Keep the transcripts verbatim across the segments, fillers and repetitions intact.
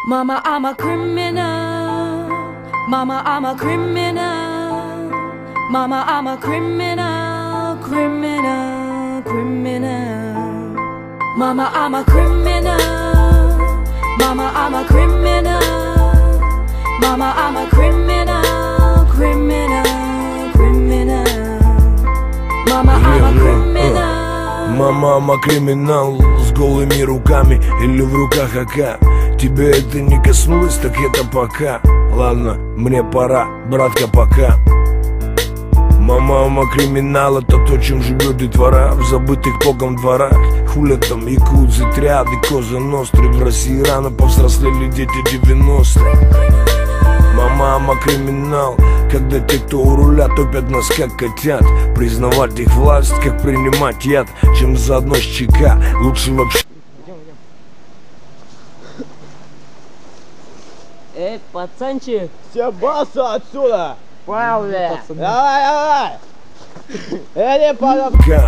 Mama, I'm a criminal. Mama, I'm a criminal. Mama, I'm a criminal, criminal, criminal. Mama, I'm a criminal. Mama, I'm a criminal. Mama, I'm a criminal, criminal, criminal. Mama, I'm a criminal. Мама, I'm a криминал с голыми руками или в руках А К. Тебе это не коснулось, так это пока. Ладно, мне пора, братка, пока. Мама, I'm a криминал, это то, чем живет детвора в забытых богом дворах. Хулят там якудзы, триады, коза ностры. В России рано повзрослели дети девяностых. Мама, I'm a криминал, когда те, кто у руля, топят нас как котят. Признавать их власть, как принимать яд, чем заодно с ЧК. Лучше вообще. Эй, пацанчик! Все, баса отсюда! Понял, бля? Давай, давай! Эли, пора...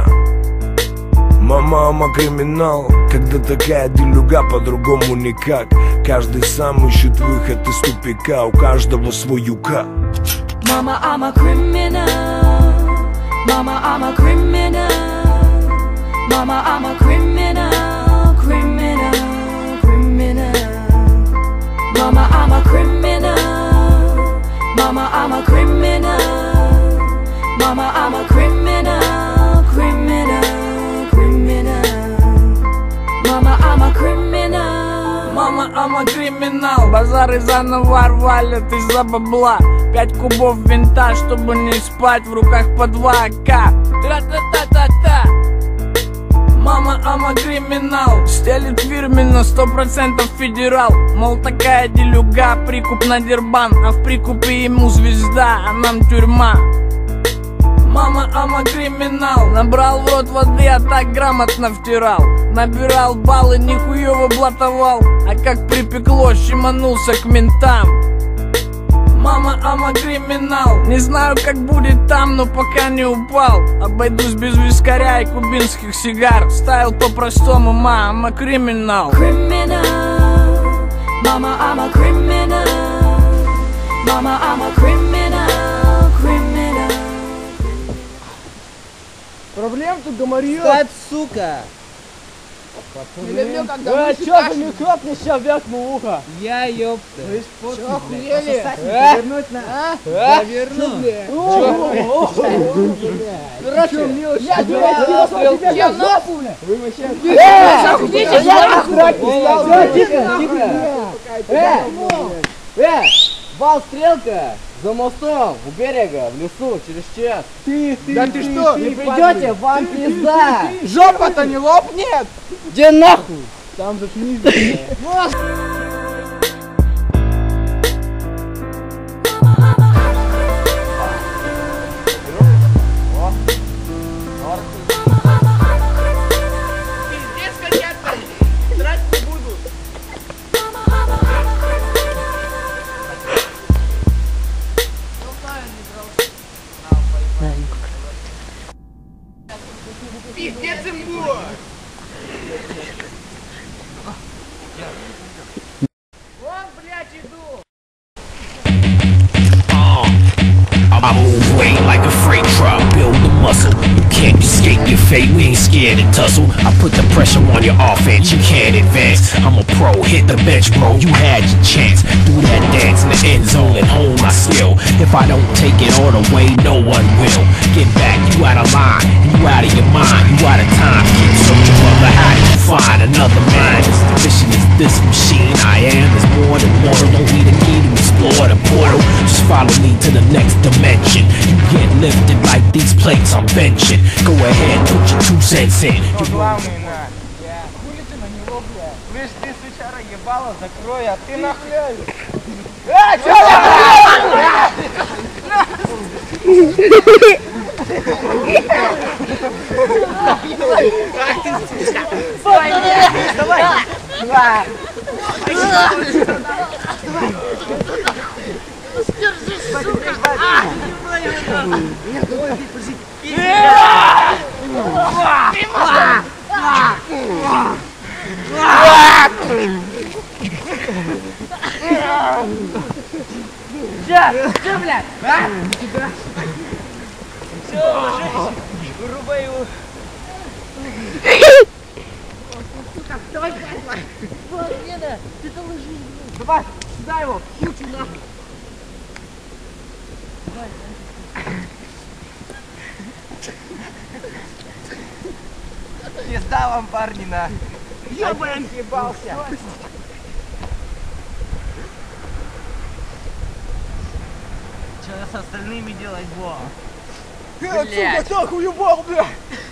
Мама, I'm a криминал, когда такая делюга, по-другому никак. Каждый сам ищет выход из тупика, у каждого свой юка. Mama, I'm a criminal. Mama, I'm a criminal. Mama, I'm a criminal, criminal, criminal. Mama, I'm a criminal. Mama, I'm a criminal. Mama, I'm a criminal, criminal, criminal. Mama, I'm a criminal. Мама, I'm a криминал. Базары заново валят из-за бабла. Пять кубов винта, чтобы не спать, в руках по два А К. Тра-та-та-та-та. Мама, I'm a криминал. Стелит фирменно, сто процентов федерал. Мол, такая делюга, прикуп на дербан. А в прикупе ему звезда, а нам тюрьма. Мама, I'm a криминал. Набрал в рот воды, а так грамотно втирал. Набирал баллы, нихуево блатовал. А как припекло, щеманулся к ментам. Мама, I'm a криминал. Не знаю, как будет там, но пока не упал. Обойдусь без вискаря и кубинских сигар. Стайл по-простому, ма, I'm a криминал. Criminal. Mama, I'm a criminal. Mama, I'm a criminal, criminal. Проблем тут, гоморьё! Встать, сука! Не люблю, когда э, чё ты микрофон мне сейчас вякнул в ухо? Я ёпта! Чё, охуели? Вернуть на... А? Я верну! Короче, я тебя нахуй, бля! Вы вообще... Тихо, тихо! Э, бал стрелка! За мостом, у берега, в лесу, через час. Ты, ты, да ты, ты что? Не придете, вам пизда! Жопа-то не лопнет! Где нахуй? Там заткнись. Пиздец имбу! Вон, блядь, иду! I move weight like a freight truck, build the muscle. You can't escape your fate, we ain't scared to tussle. I put the pressure on your offense, you can't advance. I'm a pro, hit the bench, bro, you had your chance. Do that dance in the end zone and hone my skill. If I don't take it all the way, no one will. Get back, you out of line, you out of your mind, you out of time. Keep searching, brother, how do you find another man? The mission is this machine I am, is more than mortal. Don't need a key to explore the portal. Just follow me to the next dimension. You get lifted like these plates I'm benching. Go ahead, put your two cents in. Главный на. Хули ты на него, бля? Слышь, ты, сучара, ебало, закрой, а ты нахуй. Э, чё? Давай! Нет, давай, подожди. Че, блядь? А? Все, ложись. Вырубай его. Сука, давай, давай. Деда, ты-то ложись. Давай, сюда его. Кучу нахуй. Давай, пизда вам, парни, на. Ёбан, ебался. Что с остальными делать, Бо? Блядь. Сука, так уебал, блядь.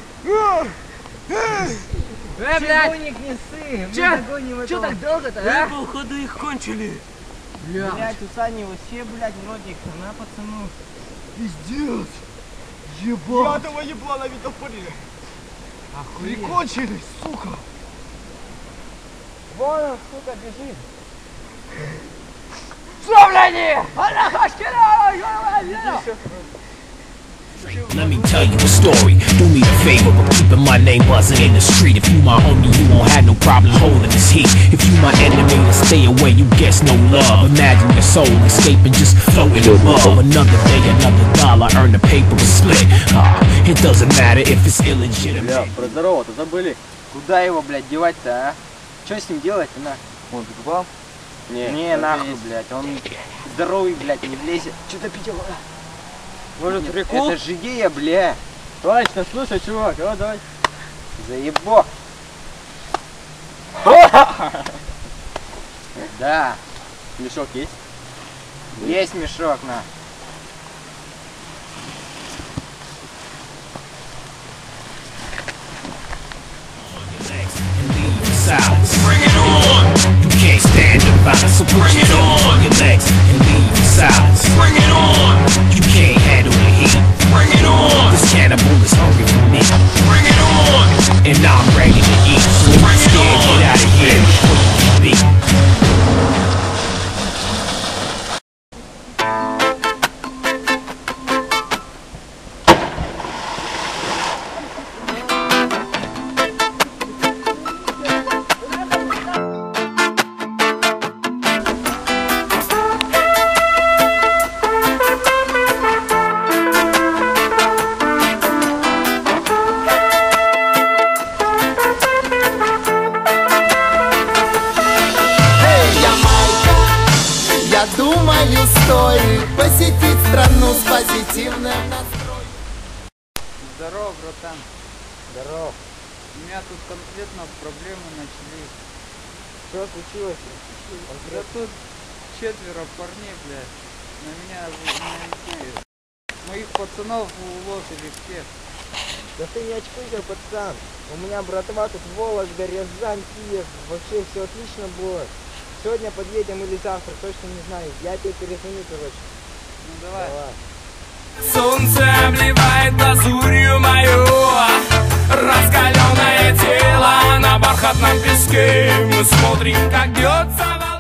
Э, блядь. Не ссы. Чё? Чё так долго-то, а? Мы, походу, их кончили. Блядь, блядь, у Сани вообще, блядь, вроде их на пацану. Пиздец. Ебал. Я этого еблана видел, поняли? Охуеть. Прикончились, сука. Вон он, сука, бежит. Что, блядь? Let me tell you a story. Do me a favor, but keeping my name buzzing in the street. If you my homie, you won't have no problem holding this heat. If you my enemy, then stay away, you guess no love. Imagine your soul escaping, just floating above. Another day, another dollar, earn the paper and split. Ah, it doesn't matter if it's illegitimate. Бля, про здорово-то забыли. Куда его, блядь, девать-то, а? Что с ним делать-то, на? Он закупал? Не, не нахуй, блядь, он здоровый, блядь, не влезет. Что-то пить. Может, прикол? Это же идея, бля. Точно, слушай, чувак, давай, давай. Заебок. Да. Мешок есть? Есть мешок, на. Silence. Bring it on. You can't stand the violence, so put your hands on your legs and leave in silence. Bring it on. You can't handle the heat. Bring it on. This cannibal is hungry for me. Bring it on. And I'm ready to eat. So if you're scared, get out of here before you can be. Думаю, стоит посетить страну с позитивным настроем. Здорово, братан. Здорово. У меня тут конкретно проблемы начались. Что случилось? Да тут четверо парней, блядь, на меня налетели. Моих пацанов уложили всех. Да ты не очкуйся, пацан. У меня братва тут Вологда, Рязань, Киев. Вообще все отлично было. Сегодня подъедем или завтра, точно не знаю. Я тебе перезвоню, короче. Ну давай. Давай. Солнце обливает лазурью мою, раскаленное тело на бархатном песке. Мы смотрим, как бьется.